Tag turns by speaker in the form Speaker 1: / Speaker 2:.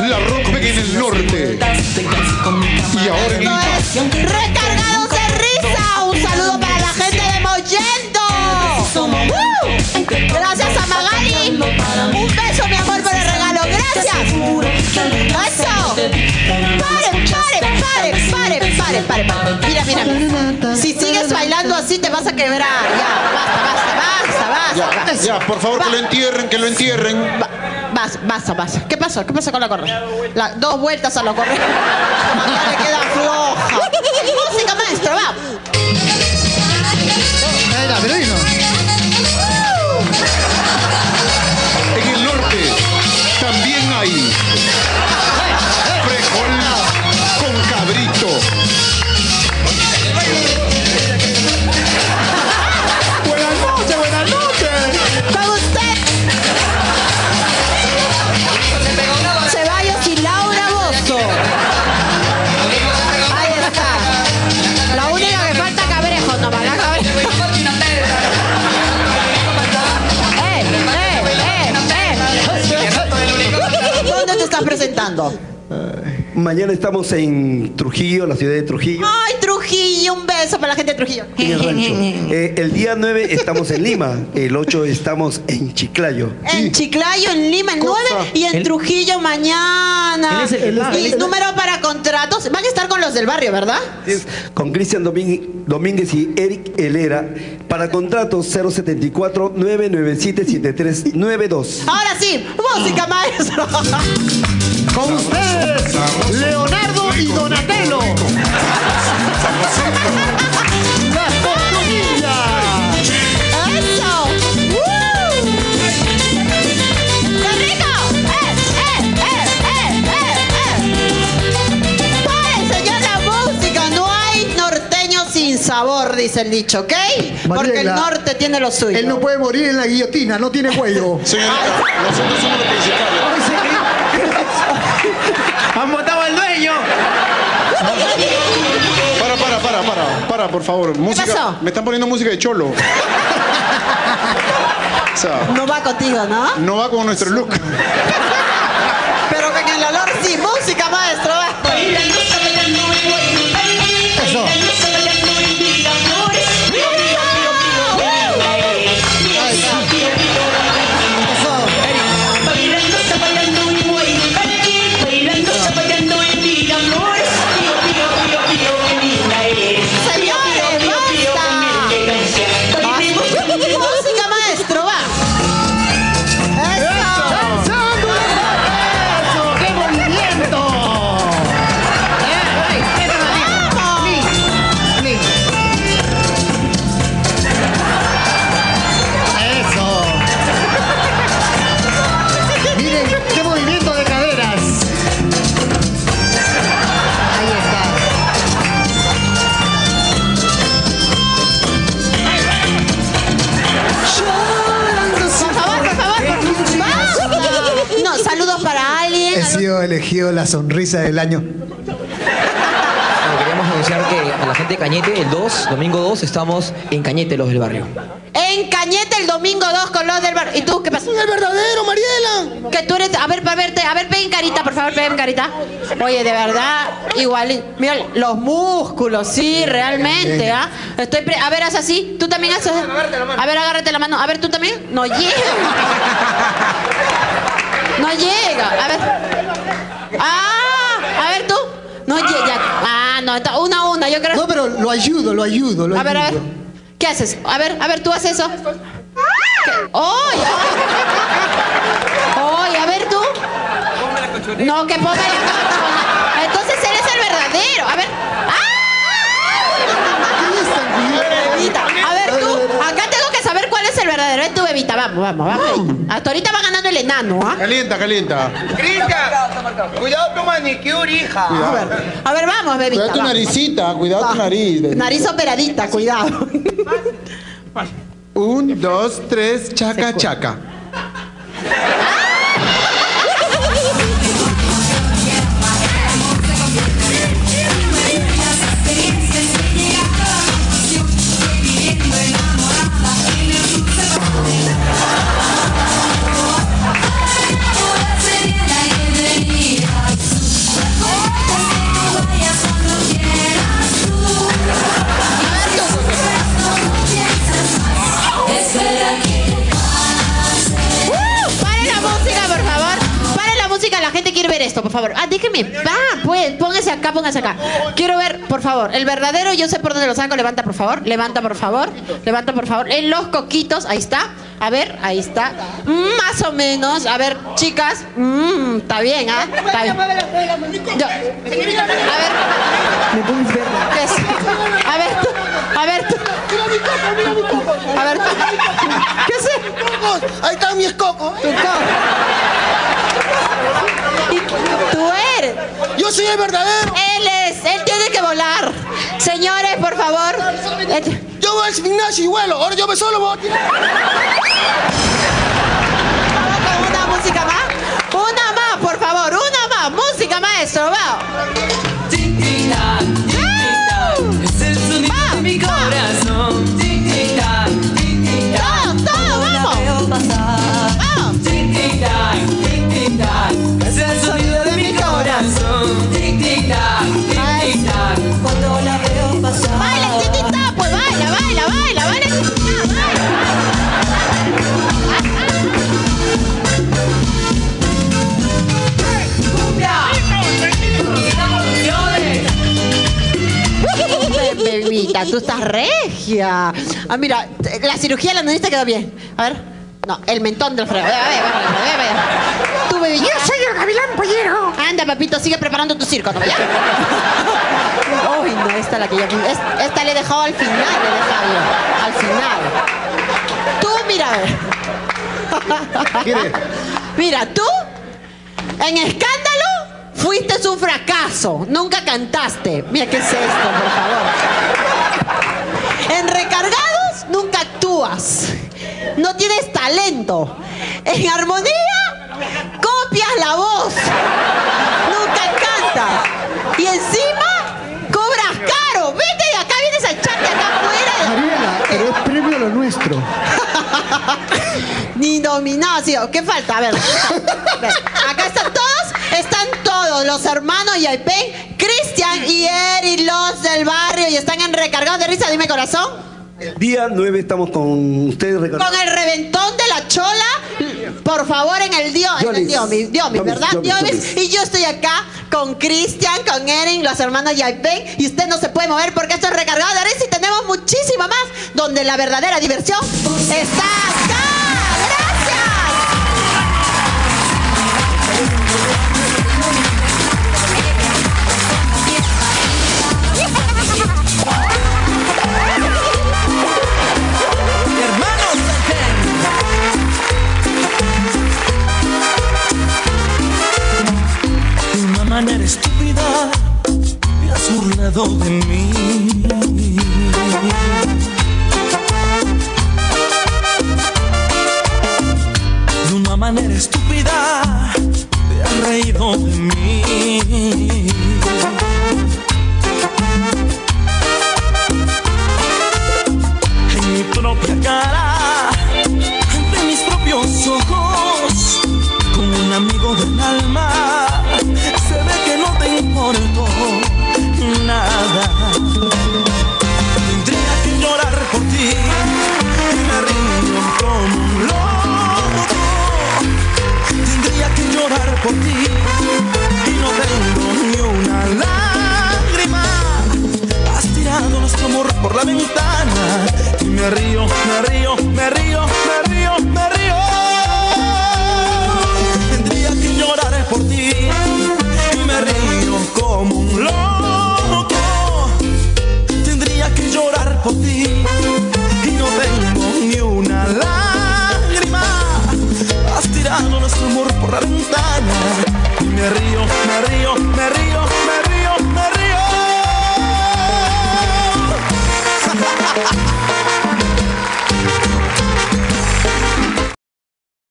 Speaker 1: La Rockman en el norte. Y ahora en Lima.
Speaker 2: Recargados de risa. Un saludo para la gente de Mollendo. Gracias a Magali. Un beso, mi amor, por el regalo. Gracias. Eso. Pare. Mira. Si sigues bailando así te vas a quebrar. Ya, basta.
Speaker 1: Ya, por favor, que lo entierren.
Speaker 2: Basta. ¿Qué pasó con la correa? 2 vueltas a la correa. Ya le queda floja. Música, maestro, vamos.
Speaker 1: En el norte también hay frijol con cabrito. Buenas noches.
Speaker 2: ¿Cómo usted? Ceballos y Laura Bozo. Ahí está. La única que falta Cabrejo, nomás la Cabrejo. ¿Dónde te estás presentando?
Speaker 3: Mañana estamos en Trujillo, la ciudad de Trujillo.
Speaker 2: Ay, Trujillo, un beso para la gente de Trujillo.
Speaker 3: En el rancho. El día 9 estamos en Lima, el 8 estamos en Chiclayo.
Speaker 2: En Chiclayo, en Lima, el 9 y en Trujillo mañana. Y número para contratos. Van a estar con los del barrio, ¿verdad?
Speaker 3: Con Cristian Domínguez y Eric Helera. Para contratos 074-997-7392.
Speaker 2: Ahora sí, música, maestro.
Speaker 4: Con ustedes, Leonardo y Donatello. Las Tortuguillas.
Speaker 2: ¡Eso! ¡Qué rico! ¡Pare, señor, la música! No hay norteño sin sabor, dice el dicho, ¿ok? Porque el norte tiene lo suyo.
Speaker 4: Él no puede morir en la guillotina, no tiene cuello.
Speaker 1: Señorita, nosotros somos los principales.
Speaker 5: ¡Han votado al dueño!
Speaker 1: Para, por favor. Música.
Speaker 2: ¿Qué pasó?
Speaker 1: Me están poniendo música de cholo. O sea,
Speaker 2: No va contigo, ¿no?
Speaker 1: no va con nuestro look.
Speaker 2: Pero con el olor sí. Música, maestro.
Speaker 4: Eso.
Speaker 2: Música, maestro, va.
Speaker 4: ¡Eso! ¡Qué movimiento! Eso. Miren, qué movimiento de caderas. Ahí está.
Speaker 2: Por favor. Basta. No, saludos para alguien.
Speaker 4: He sido elegido la sonrisa del año.
Speaker 5: Queríamos anunciar que a la gente de Cañete, el 2, domingo 2, estamos en Cañete, los del barrio.
Speaker 2: En Cañete el domingo 2 con los del bar. ¿Y tú qué pasa?
Speaker 4: ¡El verdadero, Mariela!
Speaker 2: Que tú eres. A ver, para verte. A ver, peguen carita, por favor, peguen carita. Oye, de verdad, igual. Mira, los músculos, sí, realmente, ¿ah? A ver, haz así. Tú también haces. A ver, agárrate la mano. A ver, tú también. No llega. No llega. A ver. A ver tú. No llega. No, una a una, yo creo.
Speaker 4: No, pero lo ayudo.
Speaker 2: A ver. ¿Qué haces? A ver, tú haces eso. ¡Oye! Oye, a ver tú. No, que ponga la cachona. Entonces eres el verdadero. A ver. Bebita. A ver tú. Acá tengo que saber cuál es el verdadero. Es tu bebita. Vamos. Bebita. Hasta ahorita va ganando el enano, ¿ah?
Speaker 1: Calienta.
Speaker 5: Cristian, cuidado tu manicure, hija.
Speaker 2: A ver, vamos, bebita.
Speaker 1: Cuidado tu
Speaker 2: vamos.
Speaker 1: naricita, cuidado tu nariz.
Speaker 2: Nariz operadita, cuidado.
Speaker 1: 1, 2, 3, chaca.
Speaker 2: la gente quiere ver esto, por favor. Ah, déjeme. Pues, póngase acá, póngase acá. Quiero ver, por favor, el verdadero, yo sé por dónde lo saco. Levanta, por favor. Levanta, por favor. Levanta, por favor. En los coquitos, ahí está. A ver, ahí está. Más o menos. A ver, chicas. Está bien, ¿ah? Está bien. A ver.
Speaker 5: ¿Me puedes ver?
Speaker 2: ¿Qué es? A ver, tú. A ver, tú. A ver, tú. ¿Qué es?
Speaker 4: Ahí están mis cocos.
Speaker 2: Tu coco. ¿Y tú eres?
Speaker 4: Yo soy el verdadero.
Speaker 2: Él tiene que volar. Señores, por favor.
Speaker 4: Yo voy al gimnasio y vuelo. Ahora yo me solo voy a tirar.
Speaker 2: Vamos con una música más. Una más, por favor. Una más. Música, maestro. Vamos.
Speaker 6: Es el sonido de mi corazón. Tic tic tac, tic tic tac.
Speaker 2: Todo, vamos. Vamos.
Speaker 6: Tic tic tac, tic tic tac. Es el sonido de mi corazón. Tic tic tac, tic tic tac. Cuando la veo pasar.
Speaker 2: Baila, titita, pues baila, baila, baila, baila, titita, baila.
Speaker 6: ¡Cumbia!
Speaker 2: Bebita, tú estás regia. Ah, mira, la cirugía de la nariz te quedó bien. A ver. No, el mentón del freno. A ver. Tú, bebé. Yo soy el gavilán pollero. Anda, papito, sigue preparando tu circo, ¿no? ¿Ya? Uy, no, esta es la que yo... Esta le he dejado al final, al final. Tú, mira, a ver.
Speaker 3: ¿Quiere?
Speaker 2: Mira, tú, en Escándalo, fuiste un fracaso. Nunca cantaste. Mira, ¿qué es esto, por favor? En Recargados, nunca actúas. No tienes talento. En Armonía, copias la voz. Nunca cantas. Y encima, cobras caro. Vete de acá, vienes a echarte acá afuera.
Speaker 4: Mariela, pero es premio a lo nuestro.
Speaker 2: Ni nominación. ¿Qué falta? A ver. Acá están todos los hermanos Yaipen, Cristian y Eri, los del barrio, y están en Recargados de Risa. Dime, corazón.
Speaker 3: El día 9 estamos con ustedes
Speaker 2: Con
Speaker 3: recordando.
Speaker 2: el reventón de la chola, por favor, en el Diomis, ¿verdad? Diomis. Y yo estoy acá con Cristian, con Erin, los hermanos Yaipen, y usted no se puede mover porque esto es Recargado de Risa y tenemos muchísima más, donde la verdadera diversión está acá. ¡Gracias!
Speaker 6: De una manera estúpida te has burlado de mí. De una manera estúpida te has reído de mí. En mi propia cara, ante mis propios ojos, con un amigo del alma, se ve que no te importó nada. Tendría que llorar por ti y me río como un loco. Tendría que llorar por ti y no tengo ni una lágrima. Has tirado nuestro amor por la ventana y me río, me río, me río, me río, me río. Tendría que llorar por ti y me río como un loco. Tendría que llorar por ti y no tengo ni una lágrima. Has tirado nuestro amor por la ventana y me río, me río,